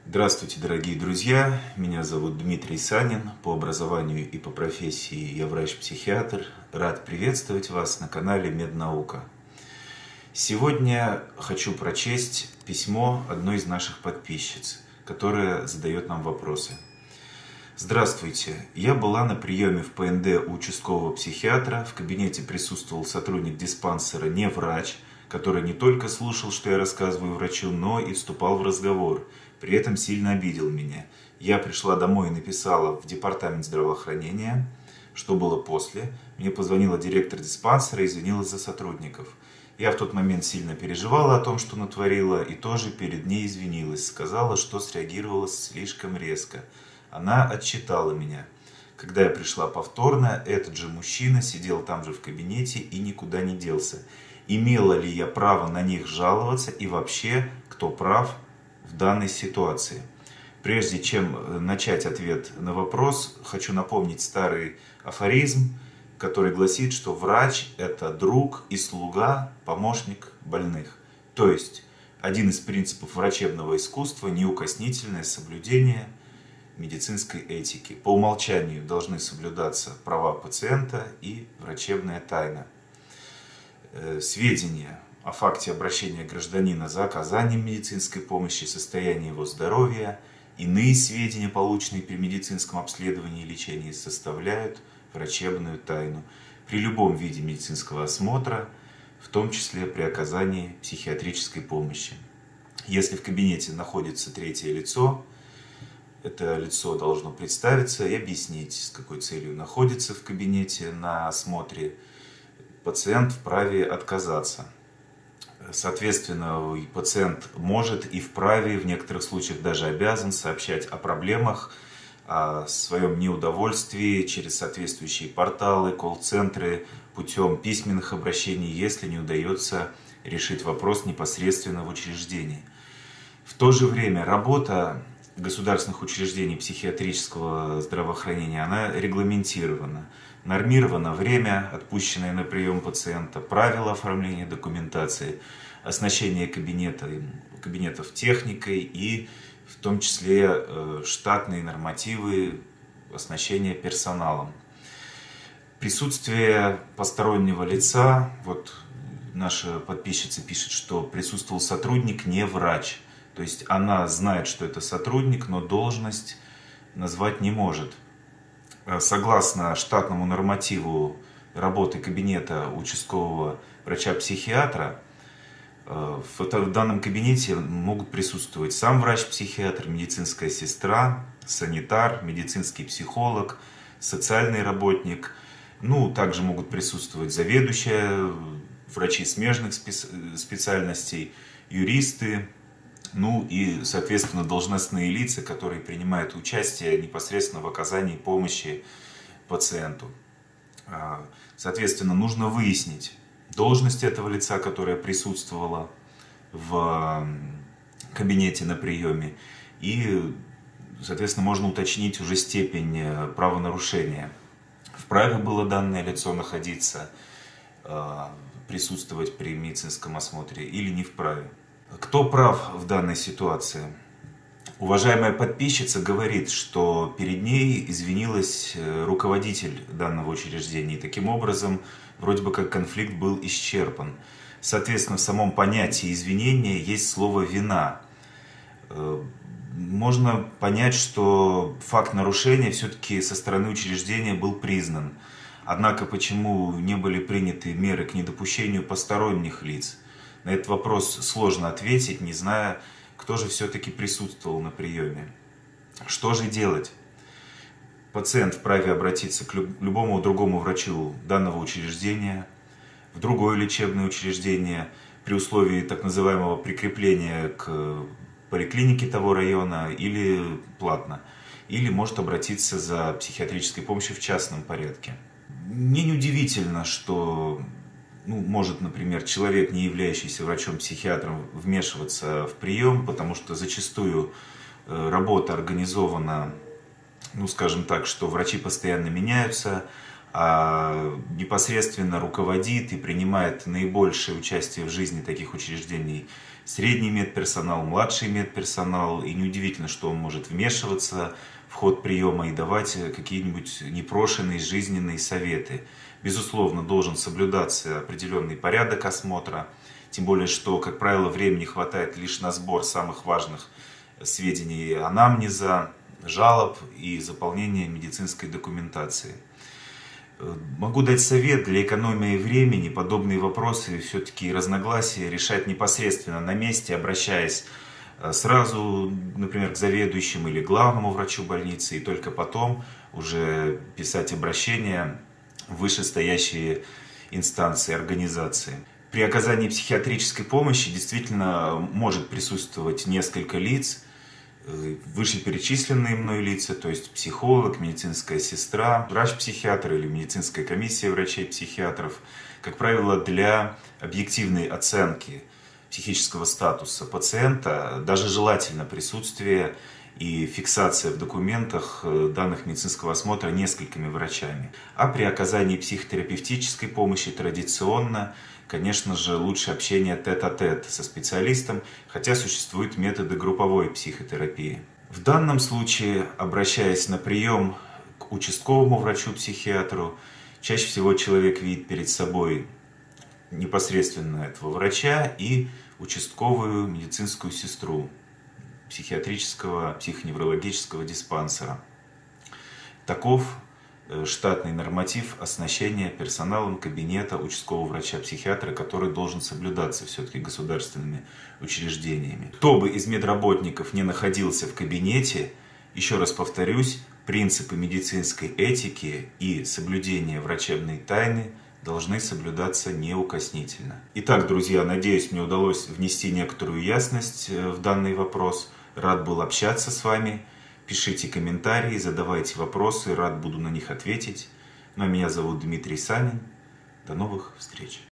Здравствуйте, дорогие друзья! Меня зовут Дмитрий Санин. По образованию и по профессии я врач-психиатр. Рад приветствовать вас на канале Меднаука. Сегодня хочу прочесть письмо одной из наших подписчиц, которая задает нам вопросы. Здравствуйте! Я была на приеме в ПНД у участкового психиатра. В кабинете присутствовал сотрудник диспансера, не врач, который не только слушал, что я рассказываю врачу, но и вступал в разговор. При этом сильно обидел меня. Я пришла домой и написала в департамент здравоохранения. Что было после? Мне позвонила директор диспансера и извинилась за сотрудников. Я в тот момент сильно переживала о том, что натворила, и тоже перед ней извинилась. Сказала, что среагировала слишком резко. Она отчитала меня. Когда я пришла повторно, этот же мужчина сидел там же в кабинете и никуда не делся. Имела ли я право на них жаловаться и вообще, кто прав в данной ситуации? Прежде чем начать ответ на вопрос, хочу напомнить старый афоризм, который гласит, что врач – это друг и слуга, помощник больных. То есть, один из принципов врачебного искусства – неукоснительное соблюдение медицинской этики. По умолчанию должны соблюдаться права пациента и врачебная тайна. Сведения о факте обращения гражданина за оказанием медицинской помощи, состоянии его здоровья, иные сведения, полученные при медицинском обследовании и лечении, составляют врачебную тайну при любом виде медицинского осмотра, в том числе при оказании психиатрической помощи. Если в кабинете находится третье лицо, это лицо должно представиться и объяснить, с какой целью находится в кабинете на осмотре. Пациент вправе отказаться. Соответственно, пациент может и вправе, в некоторых случаях даже обязан сообщать о проблемах, о своем неудовольствии через соответствующие порталы, колл-центры, путем письменных обращений, если не удается решить вопрос непосредственно в учреждении. В то же время работа государственных учреждений психиатрического здравоохранения, она регламентирована. Нормировано время, отпущенное на прием пациента, правила оформления документации, оснащение кабинетов техникой и в том числе штатные нормативы оснащения персоналом. Присутствие постороннего лица, вот наша подписчица пишет, что присутствовал сотрудник, не врач. То есть она знает, что это сотрудник, но должность назвать не может. Согласно штатному нормативу работы кабинета участкового врача-психиатра, в данном кабинете могут присутствовать сам врач-психиатр, медицинская сестра, санитар, медицинский психолог, социальный работник. Также могут присутствовать заведующие, врачи смежных специальностей, юристы, и, соответственно, должностные лица, которые принимают участие непосредственно в оказании помощи пациенту. Соответственно, нужно выяснить должность этого лица, которое присутствовало в кабинете на приеме. И, соответственно, можно уточнить уже степень правонарушения. Вправе было данное лицо находиться, присутствовать при медицинском осмотре или не вправе. Кто прав в данной ситуации? Уважаемая подписчица говорит, что перед ней извинилась руководитель данного учреждения. И таким образом, вроде бы как конфликт был исчерпан. Соответственно, в самом понятии извинения есть слово «вина». Можно понять, что факт нарушения все-таки со стороны учреждения был признан. Однако, почему не были приняты меры к недопущению посторонних лиц? На этот вопрос сложно ответить, не зная, кто же все-таки присутствовал на приеме. Что же делать? Пациент вправе обратиться к любому другому врачу данного учреждения, в другое лечебное учреждение, при условии так называемого прикрепления к поликлинике того района или платно. Или может обратиться за психиатрической помощью в частном порядке. Мне неудивительно, что может, например, человек, не являющийся врачом-психиатром, вмешиваться в прием, потому что зачастую работа организована, скажем так, что врачи постоянно меняются, а непосредственно руководит и принимает наибольшее участие в жизни таких учреждений средний медперсонал, младший медперсонал. И неудивительно, что он может вмешиваться в ход приема и давать какие-нибудь непрошенные жизненные советы. Безусловно, должен соблюдаться определенный порядок осмотра, тем более, что, как правило, времени хватает лишь на сбор самых важных сведений анамнеза, жалоб и заполнение медицинской документации. Могу дать совет: для экономии времени подобные вопросы, все-таки разногласия решать непосредственно на месте, обращаясь сразу, например, к заведующему или главному врачу больницы, и только потом уже писать обращения в вышестоящие инстанции, организации. При оказании психиатрической помощи действительно может присутствовать несколько лиц, вышеперечисленные мной лица, то есть психолог, медицинская сестра, врач-психиатр или медицинская комиссия врачей-психиатров, как правило, для объективной оценки психического статуса пациента даже желательно присутствие и фиксация в документах данных медицинского осмотра несколькими врачами. А при оказании психотерапевтической помощи традиционно, конечно же, лучше общение тет-а-тет со специалистом, хотя существуют методы групповой психотерапии. В данном случае, обращаясь на прием к участковому врачу-психиатру, чаще всего человек видит перед собой непосредственно этого врача и участковую медицинскую сестру психиатрического, психоневрологического диспансера. Таков штатный норматив оснащения персоналом кабинета участкового врача-психиатра, который должен соблюдаться все-таки государственными учреждениями. Кто бы из медработников не находился в кабинете, еще раз повторюсь, принципы медицинской этики и соблюдения врачебной тайны должны соблюдаться неукоснительно. Итак, друзья, надеюсь, мне удалось внести некоторую ясность в данный вопрос. Рад был общаться с вами. Пишите комментарии, задавайте вопросы, рад буду на них ответить. Ну а меня зовут Дмитрий Санин. До новых встреч!